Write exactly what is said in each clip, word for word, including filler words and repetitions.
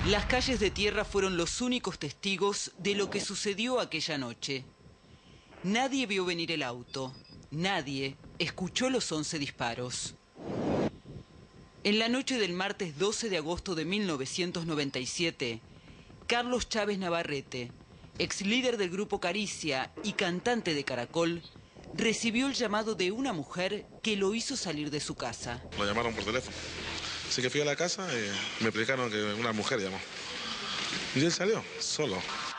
Las calles de tierra fueron los únicos testigos de lo que sucedió aquella noche. Nadie vio venir el auto, nadie escuchó los once disparos. En la noche del martes doce de agosto de mil novecientos noventa y siete, Carlos Chávez Navarrete, ex líder del grupo Caricia y cantante de Caracol, recibió el llamado de una mujer que lo hizo salir de su casa. Lo llamaron por teléfono. Así que fui a la casa y me explicaron que una mujer llamó. Y él salió, solo.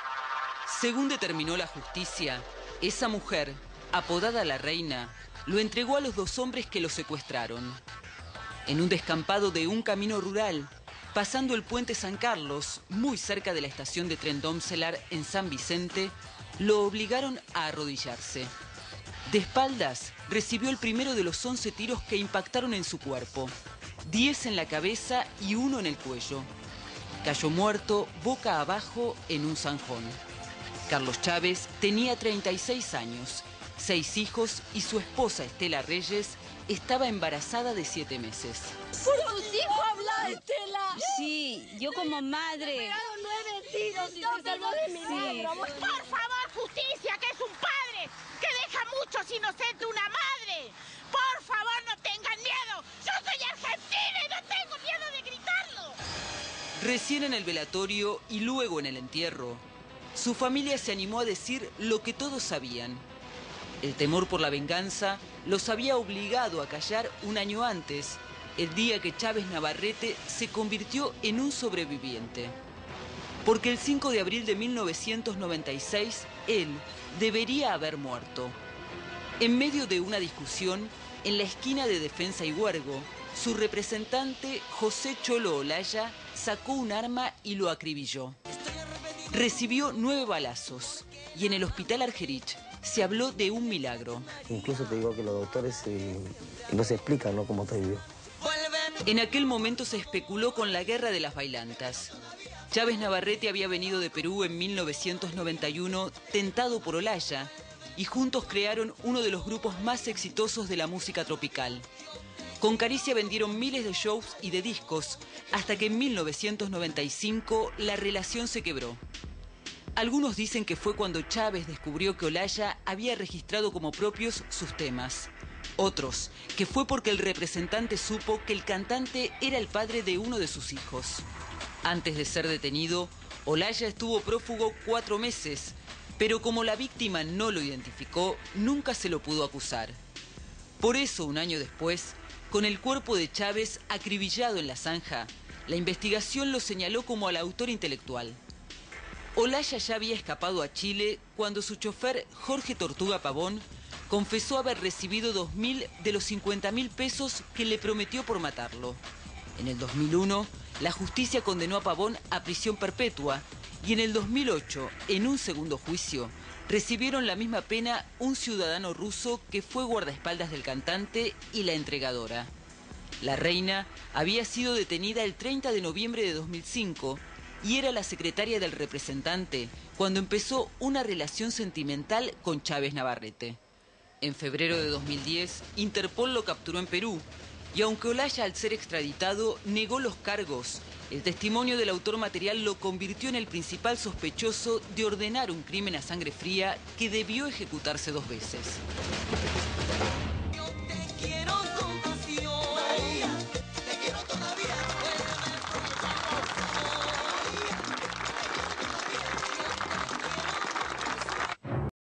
Según determinó la justicia, esa mujer, apodada La Reina, lo entregó a los dos hombres que lo secuestraron. En un descampado de un camino rural, pasando el puente San Carlos, muy cerca de la estación de tren Domcelar en San Vicente, lo obligaron a arrodillarse. De espaldas, recibió el primero de los once tiros que impactaron en su cuerpo. Diez en la cabeza y uno en el cuello. Cayó muerto, boca abajo, en un zanjón. Carlos Chávez tenía treinta y seis años, seis hijos y su esposa Estela Reyes estaba embarazada de siete meses. ¿Por tus hijos habla, Estela? Sí, yo como madre. Me pegaron nueve tiros y se salvó de mi Sí. vida. Por favor, justicia, que es un padre, que deja muchos inocentes una madre. Por favor, no tengan miedo. Yo soy argentina y no tengo miedo de gritarlo. Recién en el velatorio y luego en el entierro, su familia se animó a decir lo que todos sabían. El temor por la venganza los había obligado a callar un año antes, el día que Chávez Navarrete se convirtió en un sobreviviente. Porque el cinco de abril de mil novecientos noventa y seis, él debería haber muerto. En medio de una discusión, en la esquina de Defensa y Huergo, su representante, José Cholo Olaya, sacó un arma y lo acribilló. Recibió nueve balazos y en el hospital Argerich se habló de un milagro. Incluso te digo que los doctores eh, no se explican, ¿no?, cómo te vivió. En aquel momento se especuló con la guerra de las bailantas. Chávez Navarrete había venido de Perú en mil novecientos noventa y uno, tentado por Olaya, y juntos crearon uno de los grupos más exitosos de la música tropical. Con Caricia vendieron miles de shows y de discos, hasta que en mil novecientos noventa y cinco la relación se quebró. Algunos dicen que fue cuando Chávez descubrió que Olaya había registrado como propios sus temas. Otros, que fue porque el representante supo que el cantante era el padre de uno de sus hijos. Antes de ser detenido, Olaya estuvo prófugo cuatro meses, pero como la víctima no lo identificó, nunca se lo pudo acusar. Por eso, un año después, con el cuerpo de Chávez acribillado en la zanja, la investigación lo señaló como al autor intelectual. Olaya ya había escapado a Chile cuando su chofer Jorge Tortuga Pavón confesó haber recibido dos mil de los cincuenta mil pesos que le prometió por matarlo. En el dos mil uno, la justicia condenó a Pavón a prisión perpetua y en el dos mil ocho, en un segundo juicio, recibieron la misma pena un ciudadano ruso que fue guardaespaldas del cantante y la entregadora. La Reina había sido detenida el treinta de noviembre de dos mil cinco y era la secretaria del representante cuando empezó una relación sentimental con Chávez Navarrete. En febrero de dos mil diez, Interpol lo capturó en Perú y aunque Olaya, al ser extraditado, negó los cargos, el testimonio del autor material lo convirtió en el principal sospechoso de ordenar un crimen a sangre fría que debió ejecutarse dos veces. Yo te quiero con